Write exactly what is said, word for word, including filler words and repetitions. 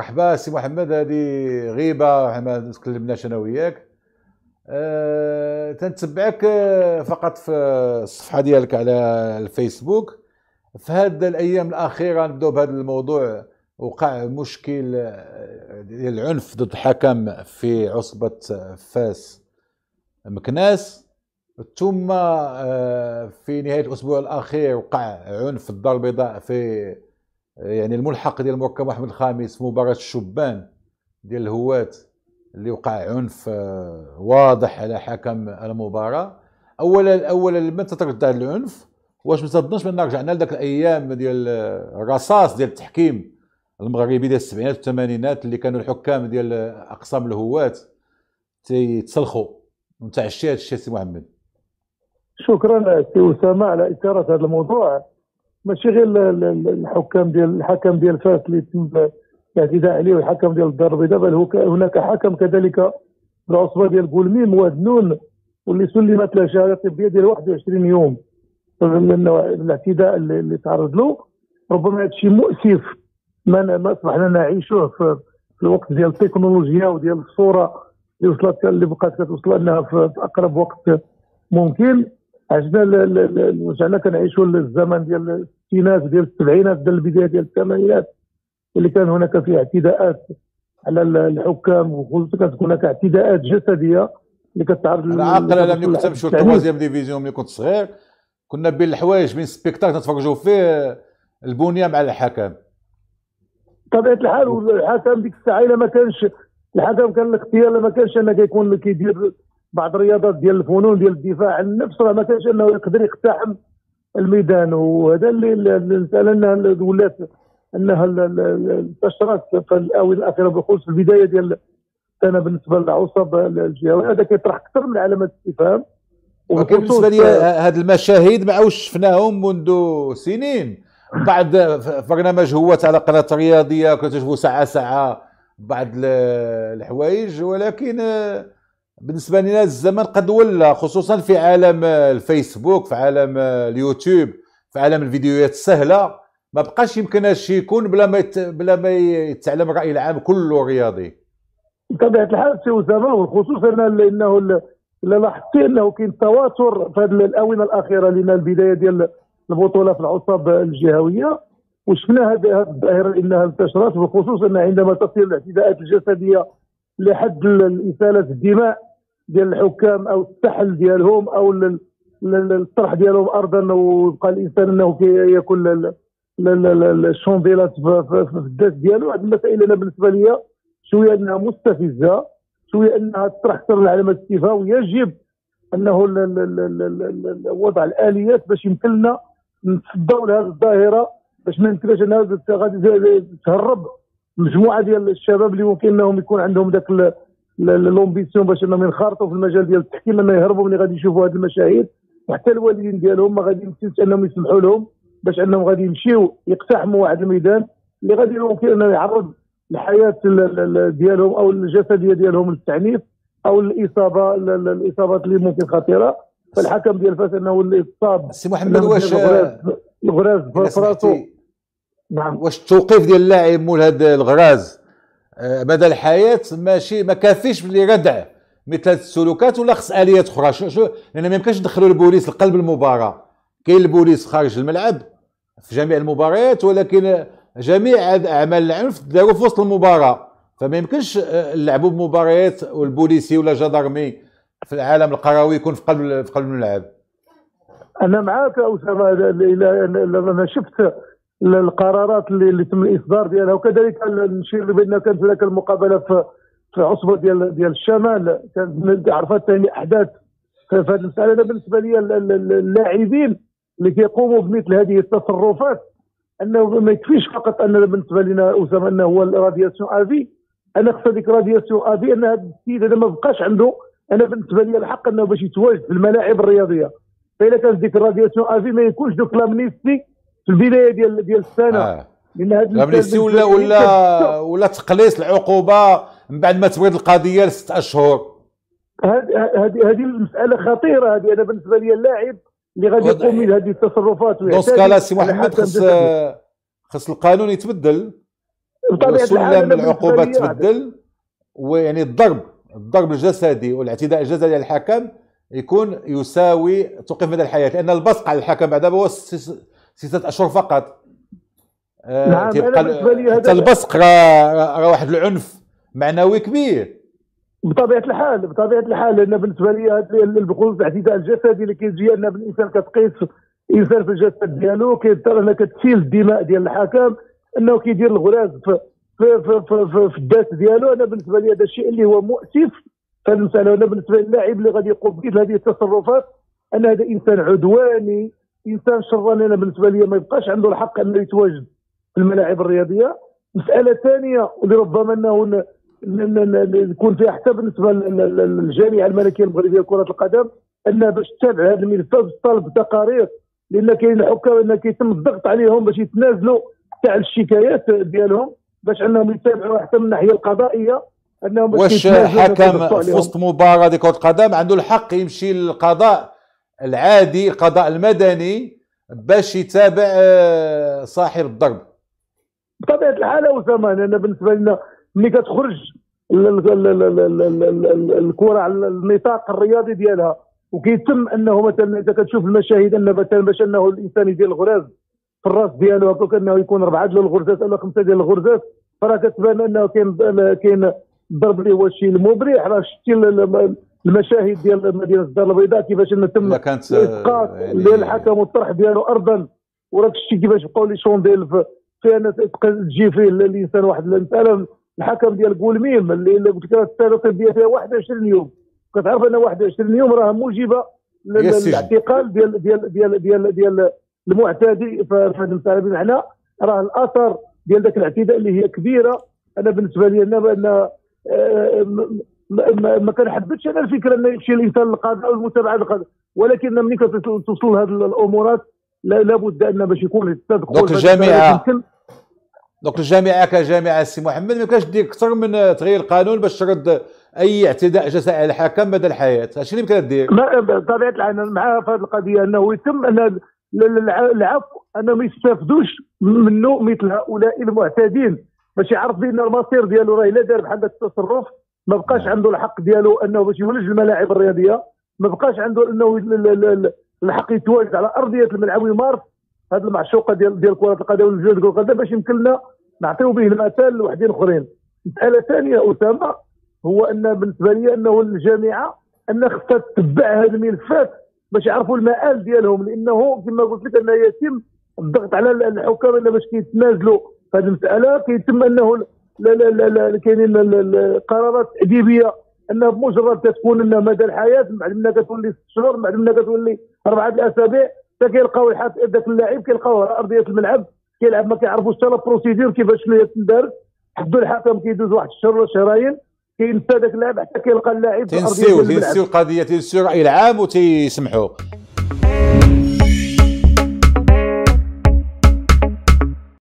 مرحبا سي محمد. هذه غيبه ما تكلمناش انا وياك. أه تنتبعك فقط في الصفحه ديالك على الفيسبوك. في هذه الايام الاخيره نبداو بهذا الموضوع. وقع مشكل ديال العنف ضد الحكم في عصبه فاس مكناس. ثم في نهايه الاسبوع الاخير وقع عنف الدار البيضاء في يعني الملحق ديال المركب محمد الخامس في مباراة الشبان ديال الهواة اللي وقع عنف واضح على حكم المباراة. اولا اولا لما تترد هذا العنف، واش ما تظنش بان رجعنا لذاك الايام ديال الرصاص ديال التحكيم المغربي ديال السبعينات والثمانينات اللي كانوا الحكام ديال اقسام الهواة تيتسلخوا؟ وانت عشتي هذا الشيء سي محمد. شكرا سي اسامه على اثاره هذا الموضوع. ماشي غير الحكام ديال الحكم ديال فاس اللي تم الاعتداء عليه والحكم ديال الدار البيضاء، بل هناك حكم كذلك العصبه ديال بولميل موادنون واللي سلمت له شهاده طبيه ديال واحد وعشرين يوم من الاعتداء اللي تعرض له. ربما هذا الشيء مؤسف ما ما اصبحنا نعيشه في الوقت ديال التكنولوجيا وديال الصوره اللي وصلت اللي بقات كتوصل لنا في اقرب وقت ممكن. عشنا رجعنا كنعيشوا الزمن ديال الستينات ديال السبعينات ديال البدايه ديال الثمانينات اللي كان هناك فيه اعتداءات على الحكام، وخصوصا كانت هناك اعتداءات جسديه اللي كتعرض. انا عاقل انا ملي كنت نمشيو للتروازيام ديفيزيون ملي كنت صغير كنا بين الحوايج بين سبيكتاكل نتفرجوا فيه البنيه مع الحكم. بطبيعه الحال والحكم ديك الساعه الا ما كانش الحكم كان الاختيار ما كانش انه كيكون كيدير بعض الرياضات ديال الفنون ديال الدفاع عن النفس، راه ما كانش انه يقدر يقتحم الميدان. وهذا اللي المساله انها ولات انها انتشرت في الاونه الاخيره بالخصوص في البدايه ديال السنه بالنسبه للعصب الجهوي. هذا كيطرح اكثر من علامات استفهام. ولكن بالنسبه لي هذه المشاهد ما عاوش شفناهم منذ سنين. بعد برنامج هو على قناه رياضيه كنت تشوفوا ساعه ساعه بعض الحوايج، ولكن بالنسبه لنا الزمن قد ولى، خصوصا في عالم الفيسبوك، في عالم اليوتيوب، في عالم الفيديوهات السهله. ما بقاش يمكن هادشي يكون بلا ما يت... بلا ما يتعلم الراي العام كله رياضي. بطبيعه الحال سي اسامه، وخصوصا انه اللي لاحظتي انه كاين تواتر في هذه الاونه الاخيره لنا البدايه ديال البطوله في العصب الجهويه، وشفنا هذه الظاهره انها انتشرت، وخصوصا عندما تصل الاعتداءات الجسديه لحد اساله الدماء ديال الحكام او السحل ديالهم او الطرح ديالهم ارضا، ويبقى الانسان انه كياكل الشومبيلات في الداس ديالو. هذه المسائل انا بالنسبه لي شويه انها مستفزه، شويه انها تطرح اكثر العلامات الاستفهام، ويجب انه وضع الاليات باش يمكن لنا نتصدوا لهذه الظاهره، باش ما يمكنش انها غادي تهرب مجموعه ديال الشباب اللي ممكن انهم يكون عندهم ذاك لومبيسيون باش انهم ينخرطوا في المجال ديال التحكيم، انه يهربوا ملي غادي يشوفوا هذه المشاهد. وحتى الوالدين ديالهم ما غادي يمكنش انهم يسمحوا لهم باش انهم غادي يمشيو يقتحموا واحد الميدان اللي غادي يمكن انه يعرض الحياه ديالهم او الجسديه ديالهم للتعنيف او الاصابه الاصابات اللي ممكن خطيره. فالحكم ديال فاس انه اللي اتصاب سي محمد، واش الغراز في راسو؟ نعم. واش التوقيف ديال اللاعب مول هذا الغراز مدى الحياه ماشي ما كافيش لردع مثل هذه السلوكات، ولا خص اليات اخرى؟ شو شو لان ما يمكنش ندخلوا البوليس لقلب المباراه. كاين البوليس خارج الملعب في جميع المباريات، ولكن جميع اعمال العنف داروا في وسط المباراه، فما يمكنش نلعبوا بمباريات والبوليسي ولا جدرمي في العالم القروي يكون في قلب في قلب الملعب. انا معاك اسامه، لما شفت القرارات اللي, اللي تم الاصدار ديالها، وكذلك نشير بان كانت هناك المقابله في في عصبه ديال ديال الشمال كانت عرفت ثاني احداث في هذه المساله. انا بالنسبه لي اللاعبين اللي كيقوموا بمثل هذه التصرفات انه ما يكفيش فقط ان بالنسبه لنا اسامه انه هو الرادياسيون افي. انا خص هذيك رادياسيون افي ان هذا السيد هذا ما بقاش عنده، انا بالنسبه لي الحق انه باش يتواجد في الملاعب الرياضيه. فاذا كانت ديك الرادياسيون افي ما يكونش دوك لامنيستي في البدايه ديال ديال السنه. آه. لان هذا لامنيستي ولا ولا ولا تقليص العقوبه من بعد ما تبرد القضيه لست اشهر. هذه هذه المساله خطيره. هذه انا بالنسبه لي اللاعب اللي غادي يقوم بهذه التصرفات دونك لا سي محمد خص خص القانون يتبدل. وسلم العقوبات تبدل، ويعني الضرب الضرب الجسدي والاعتداء الجسدي على الحكم يكون يساوي توقيف مدى الحياه، لان البصق على الحكم بعد هو ستة اشهر فقط. آه نعم تبقى حتى البصق راه واحد العنف معنوي كبير. بطبيعه الحال بطبيعه الحال لان بالنسبه لي بخصوص الاعتداء الجسدي اللي كيجي ان الانسان كتقيس انسان في الجسد ديالو كيضطر انك كتسيل الدماء ديال الحكم، انه كيدير الغراز في في في في, في, في الداس ديالو. انا بالنسبه لي هذا الشيء اللي هو مؤسف في المساله. انا بالنسبه للاعب اللي غادي يقوم بمثل هذه التصرفات ان هذا انسان عدواني، انسان شراني. انا بالنسبه لي ما يبقاش عنده الحق انه يتواجد في الملاعب الرياضيه. مساله ثانيه واللي ربما انه يكون فيها حتى بالنسبه للجامعه الملكيه المغربيه لكره القدم، ان باش تتابع هذا الملفات طالب تقارير، لان كاين الحكام ان كيتم الضغط عليهم باش يتنازلوا تاع الشكايات ديالهم باش انهم يتابعوا حتى من الناحيه القضائيه. انهم واش حكم في وسط مباراه ديال كره القدم عنده الحق يمشي للقضاء العادي القضاء المدني باش يتابع صاحب الضرب؟ بطبيعه الحال اسامه، انا بالنسبه لنا ملي كتخرج الكره على النطاق الرياضي ديالها وكيتم انه مثلا اذا كتشوف المشاهد ان مثلا باش انه الانسان يدير الغراز في الراس ديالو هكا كانه يكون اربعه ديال الغرزات ولا خمسه ديال الغرزات، فراه كتبان انه كاين كاين الضرب اللي هو شي المبرح. راه شتي المشاهد ديال مدينه الدار البيضاء كيفاش ان تم اسقاط يعني الحكم والطرح ديالو ارضا، وراك شتي كيفاش بقاو لي شونديل فيها ناس تجي فيه الانسان. واحد المساله الحكم ديال كولميم اللي قلت لك السنه الطبيه فيها واحد وعشرين يوم، كتعرف ان واحد وعشرين يوم راه موجبه للاعتقال ديال ديال ديال ديال ديال المعتدي في هذه المساله. بمعنى راه الاثر ديال ذاك الاعتداء اللي هي كبيره. انا بالنسبه لي انا بان ما كنحبش انا الفكره انه يمشي الانسان للقضاء والمتابعه للقضاء، ولكن ملي كتوصل لهذه الامورات لابد ان باش يكون التدخل. دونك الجامعه دونك الجامعه كجامعه سي محمد ما يمكنش دير اكثر من تغيير القانون باش ترد اي اعتداء جسدي على الحكم مدى الحياه. هادشي اللي يمكن دير. بطبيعه الحال انا معها في هذه القضيه انه يتم ان العفو انهم ما يستافدوش منه مثل هؤلاء المعتدين، باش يعرف بان المصير ديالو راه الا دار بحال هذا التصرف ما بقاش عنده الحق ديالو انه باش يولج الملاعب الرياضيه، ما بقاش عنده انه الحق يتواجد على ارضيه الملعب ويمارس هذه المعشوقه ديال ديال كره القدم والجهد كره القدم باش يمكن لنا نعطيو به المثال لوحدين اخرين. مساله ثانيه اسامه هو ان بالنسبه لي انه الجامعه ان خصها تتبع هذه الملفات باش يعرفوا المآل ديالهم، لانه كما قلت لك انه يتم الضغط على الحكام انه باش كيتنازلوا في هذه المساله. كيتم انه لا لا لا, لا كاينين القرارات تأديبيه انها بمجرد كتكون انها مدى الحياه، من بعد منها كتولي ست شهور، من بعد منها كتولي اربعه الاسابيع، حتى كيلقاو ذاك اللاعب كيلقاوه على ارضيه الملعب كيلعب ما كيعرفوش حتى البروسيدور كيفاش شنو يتدار. حدوا الحكم كيدوز واحد الشهر ولا شهرين كينسى ذاك اللاعب حتى كيلقى اللاعب في ارضيه الملعب. تنسيو تنسيو القضيه تنسيو الراي العام وتيسمحوا.